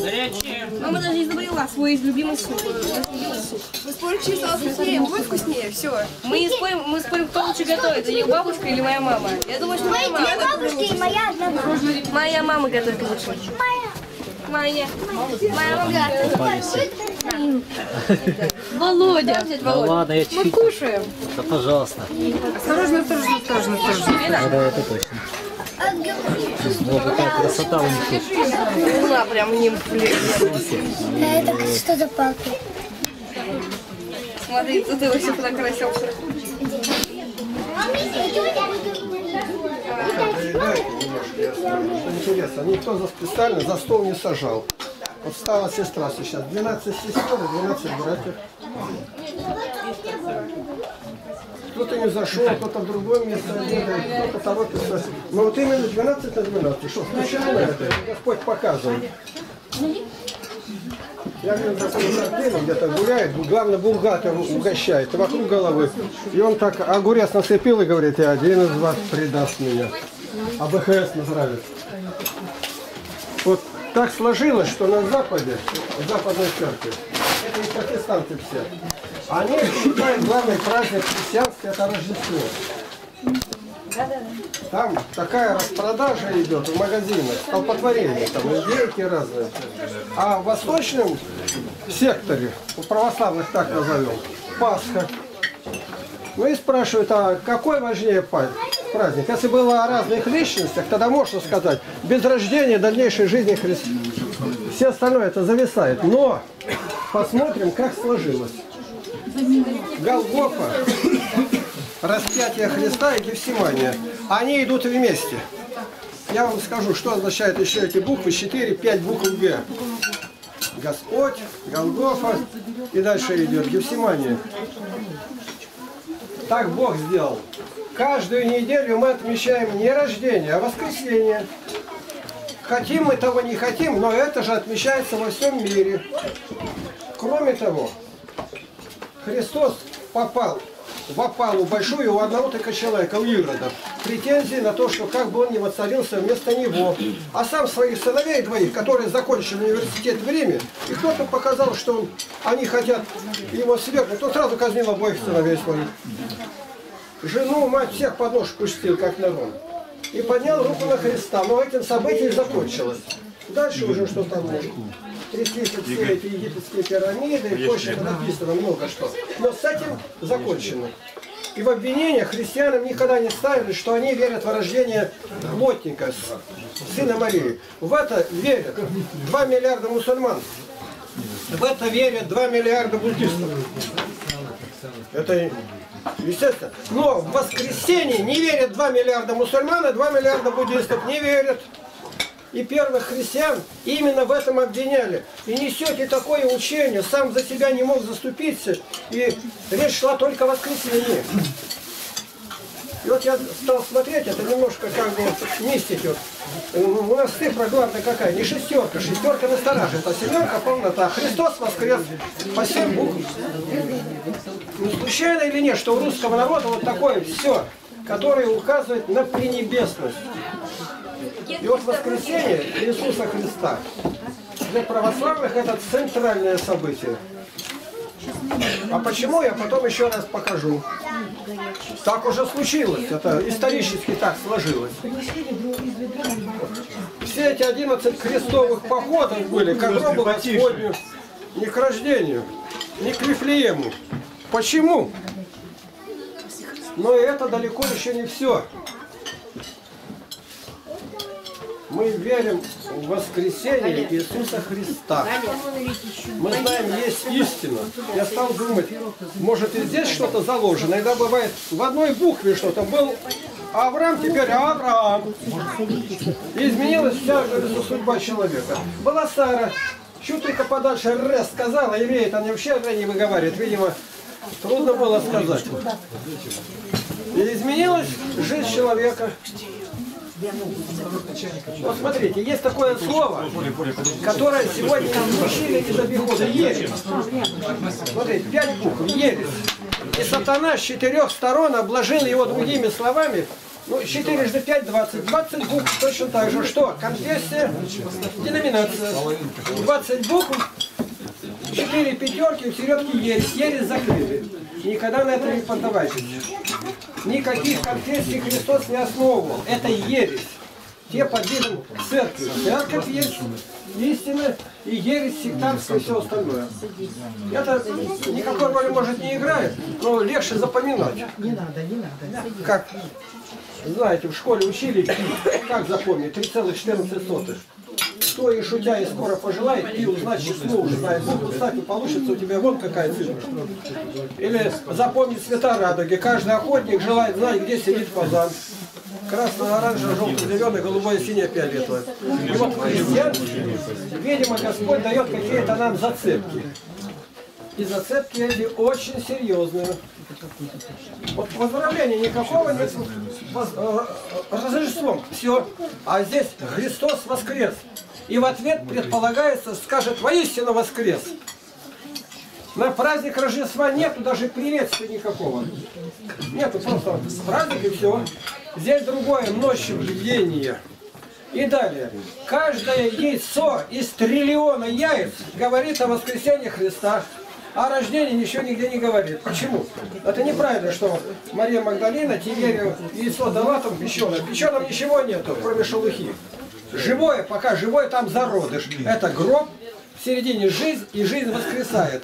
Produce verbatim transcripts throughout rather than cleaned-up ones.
Мама даже изобрела свой любимый суп. Вы спорите, что вкуснее, будет вкуснее, все. Мы не спорим, мы спорим, кто лучше готовит, их бабушка или моя мама. Я думаю, что моя мама. Моя бабушка и моя одна мама. Моя мама готовит лучше. Моя. Моя. Моя мама. Володя. Да ладно, я чуть-чуть. Мы кушаем. Да, пожалуйста. Осторожно, осторожно, осторожно, осторожно. Да, это точно. Вот такая красота у них. Луна прям не влезет. А это что за палка? Смотри, тут его все понакрасился. Интересно, никто за специально за стол не сажал. Вот стала сестра сейчас. двенадцать сестер и двенадцать братьев. Кто-то не зашел, кто-то в другое место обедает, кто-то торопится. Но вот именно двенадцать на двенадцать. Что, случайно это? Господь показывает. Я говорю, такой где-то гуляет, главное, булгатор угощает, вокруг головы. И он так огурец насыпил и говорит, и один из вас предаст меня. А БХС нравится. Вот так сложилось, что на Западе, в Западной церкви, это и протестанты все, они считают главный праздник христианский, это Рождество. Там такая распродажа идет в магазинах, столпотворение, там индейки разные. А в восточном секторе, у православных так назовем, Пасха. Ну и спрашивают, а какой важнее праздник? Если было о разных личностях, тогда можно сказать, без рождения дальнейшей жизни Христа. Все остальное это зависает. Но посмотрим, как сложилось. Голгофа, распятие Христа и Гефсимания. Они идут вместе. Я вам скажу, что означают еще эти буквы. четыре пять букв Г. Господь, Голгофа и дальше идет Гефсимания. Так Бог сделал. Каждую неделю мы отмечаем не рождение, а воскресенье. Хотим мы того, не хотим, но это же отмечается во всем мире. Кроме того, Христос попал в опалу большую у одного только человека, у Ирода. Претензии на то, что как бы он не воцарился вместо него. А сам своих сыновей двоих, которые закончили университет в Риме, и кто-то показал, что он, они хотят его свергнуть, он сразу казнил обоих сыновей своих. Жену, мать, всех под нож пустил, как народ. И поднял руку на Христа. Но этим событием закончилось. Дальше уже что там может. Тряслись все эти египетские пирамиды, и позже написано много что. Но с этим закончено. И в обвинениях христианам никогда не ставили, что они верят в рождение плотника, сына Марии. В это верят два миллиарда мусульман. В это верят два миллиарда буддистов. Это естественно. Но в воскресенье не верят два миллиарда мусульман, и два миллиарда буддистов не верят. И первых христиан именно в этом обвиняли. И несете такое учение, сам за себя не мог заступиться, и речь шла только о воскресенье. И вот я стал смотреть, это немножко как бы мистики. У нас цифра главная какая? Не шестерка, шестерка настораживает, а семерка полнота. Христос воскрес по семь букв. Не случайно или нет, что у русского народа вот такое все, которое указывает на пренебесность. И вот воскресение Иисуса Христа для православных это центральное событие. А почему, я потом еще раз покажу. Так уже случилось, это исторически так сложилось. Все эти одиннадцать крестовых походов были к гробу Господню, не к рождению, не к Вифлеему. Почему? Но это далеко еще не все. Мы верим в воскресение Иисуса Христа. Мы знаем, есть истина. Я стал думать, может и здесь что-то заложено. Иногда бывает в одной букве что-то. Был Авраам, теперь Авраам. И изменилась вся судьба человека. Была Сара. Чуть только подальше Р сказала, евреи там вообще Р не выговаривает. Видимо, трудно было сказать. И изменилась жизнь человека. Вот смотрите, есть такое слово, которое сегодня исключили из обихода. Ересь. Смотрите, пять букв. Ересь. И сатана с четырех сторон обложил его другими словами Ну, четырежды пять, двадцать. двадцать букв точно так же. Что? Конфессия, деноминация. двадцать букв, четыре пятерки, в середке ересь. Ересь закрыты. Никогда на это не поддавайтесь. Никаких конфессий Христос не основывал. Это ересь. Те под видом церкви. Церковь есть истина и ересь, сектантство и все остальное. Это никакой роли, может, не играет, но легче запоминать. Не надо, не надо. Как, знаете, в школе учили, как запомнить, три целых четырнадцать сотых. Кто и шутя, и скоро пожелает, и узнать число, узнает букву, кстати, получится у тебя вон какая цифра. Или запомнить цвета радуги. Каждый охотник желает знать, где сидит фазан. Красный, оранжевый, желтый, зеленый, голубой, синий, фиолетовый. И вот в христианстве, видимо, Господь дает какие-то нам зацепки. И зацепки эти очень серьезные. Вот поздравления никакого нет. Рождеством. Все. А здесь Христос воскрес. И в ответ предполагается, скажет, воистину воскрес. На праздник Рождества нету даже приветствия никакого. Нету, просто праздник и все. Здесь другое, множение. И далее. Каждое яйцо из триллиона яиц говорит о воскресении Христа. О рождении ничего нигде не говорит. Почему? Это неправильно, что Мария Магдалина Тиверию яйцо дала там печеное. В печеном ничего нету, кроме шелухи. Живое, пока живое, там зародыш. Это гроб, в середине жизнь, и жизнь воскресает.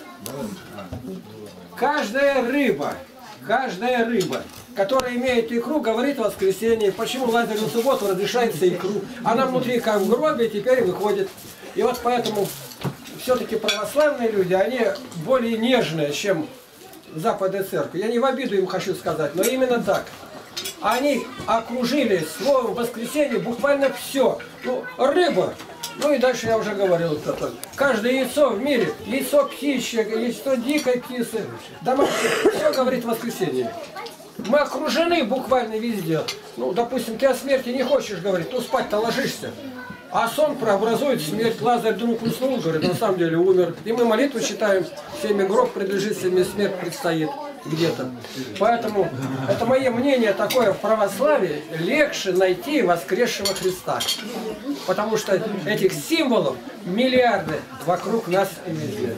Каждая рыба, каждая рыба, которая имеет икру, говорит о воскресении. Почему Лазарю в субботу разрешается икру? Она внутри как в гробе теперь выходит. И вот поэтому все-таки православные люди, они более нежные, чем Западная Церковь. Я не в обиду им хочу сказать, но именно так. Они окружили словом воскресенье буквально все. Ну, рыба. Ну и дальше я уже говорил. Это. Каждое яйцо в мире, яйцо птичье, яйцо дикой птицы, домашнее, все говорит воскресенье. Мы окружены буквально везде. Ну, допустим, ты о смерти не хочешь говорить, ну спать-то ложишься. А сон прообразует смерть. Лазарь вдруг уснул, говорит, на самом деле умер. И мы молитву читаем, всеми гроб принадлежит, всеми смерть предстоит где-то. Поэтому это мое мнение такое, в православии легче найти воскресшего Христа. Потому что этих символов миллиарды вокруг нас и везде.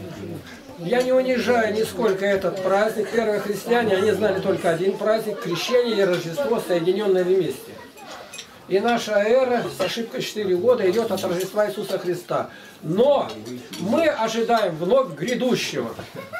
Я не унижаю нисколько этот праздник. Первые христиане, они знали только один праздник, крещение и Рождество, соединенные вместе. И наша эра с ошибкой четыре года идет от Рождества Иисуса Христа. Но мы ожидаем вновь грядущего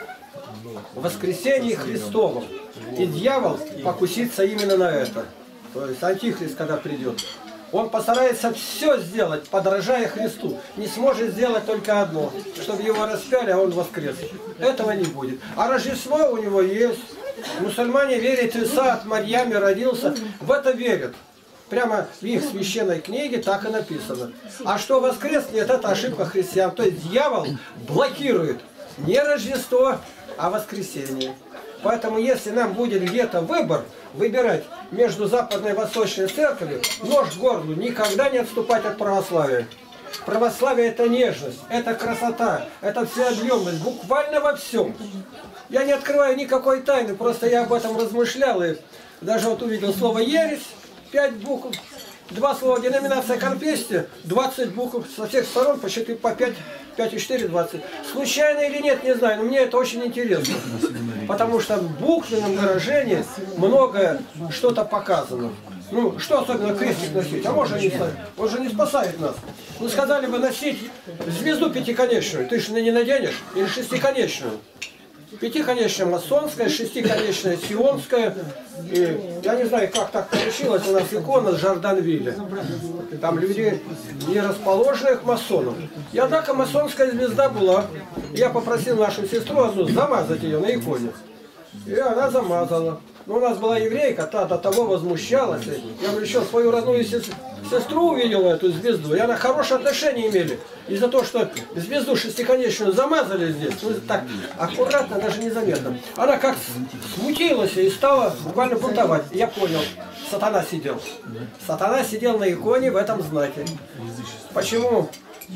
воскресения Христова. И дьявол покусится именно на это. То есть антихрист, когда придет, он постарается все сделать, подражая Христу. Не сможет сделать только одно, чтобы его распяли, а он воскрес. Этого не будет. А Рождество у него есть. Мусульмане верят, Иса от Марьями родился. В это верят. Прямо в их священной книге так и написано. А что воскрес, нет, это ошибка христиан. То есть дьявол блокирует не Рождество, а воскресенье. Поэтому если нам будет где-то выбор, выбирать между Западной и Восточной церковью, нож к горлу, никогда не отступать от православия. Православие – это нежность, это красота, это всеобъемность, буквально во всем. Я не открываю никакой тайны, просто я об этом размышлял и даже вот увидел слово «ересь», пять букв, два слова деноминация конфессия, двадцать букв со всех сторон, по четыре, по пять, пять и четыре, двадцать. Случайно или нет, не знаю, но мне это очень интересно. Потому что в буквенном выражении многое что-то показано. Ну, что особенно крестик носить? А может не ставить? Он же не спасает нас. Ну, сказали бы носить звезду пятиконечную, ты же не наденешь, или шестиконечную. Пятиконечная масонская, шестиконечная сионская. И я не знаю, как так получилось, у нас икона с Жорданвилля. Там люди не расположенные к масонам. И однако масонская звезда была. Я попросил нашу сестру одну замазать ее на иконе. И она замазала. Но у нас была еврейка, та до того возмущалась. Я говорю, еще свою родную сестру увидела, эту звезду, и она хорошие отношения имели. Из-за того, что звезду шестиконечную замазали здесь, ну, так аккуратно, даже незаметно. Она как смутилась и стала буквально бунтовать. Я понял, сатана сидел. Сатана сидел на иконе в этом знаке. Почему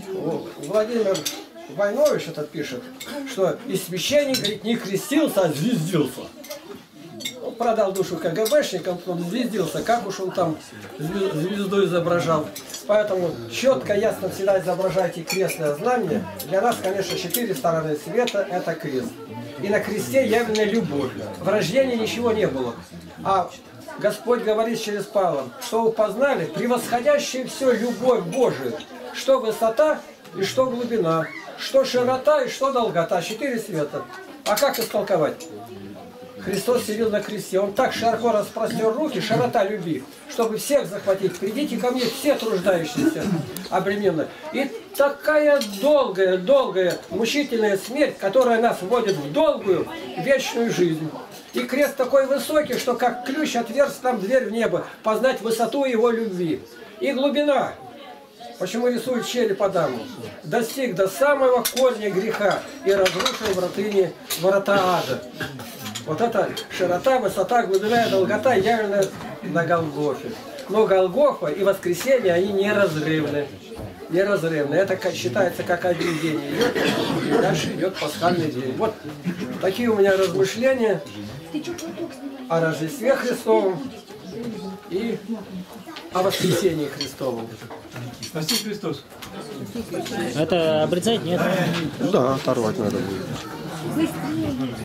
Владимир Войнович этот пишет, что и священник, говорит, не крестился, а звездился. продал душу КГБшникам, он звездился, как уж он там звезду изображал. Поэтому четко, ясно всегда изображайте крестное знамение. Для нас, конечно, четыре стороны света – это крест. И на кресте явленная любовь. В рождении ничего не было. А Господь говорит через Павла, что вы познали превосходящую все любовь Божию, что высота и что глубина, что широта и что долгота. Четыре света. А как истолковать? Христос сидел на кресте, Он так широко распростер руки, широта любви, чтобы всех захватить. Придите ко мне все труждающиеся, обремененные. И такая долгая, долгая, мучительная смерть, которая нас вводит в долгую, вечную жизнь. И крест такой высокий, что как ключ отверз там дверь в небо, познать высоту Его любви. И глубина. Почему рисует череп Адаму? Достиг до самого корня греха и разрушил вратыни врата ада. Вот это широта, высота, глубина и долгота явлены на Голгофе. Но Голгофа и воскресенье, они неразрывны. Неразрывны. Это считается как один день идет, и дальше идет пасхальный день. Вот такие у меня размышления о Рождестве Христовом и о воскресении Христовом. Спаси Христос. Это обрезать нет? Да, оторвать надо будет.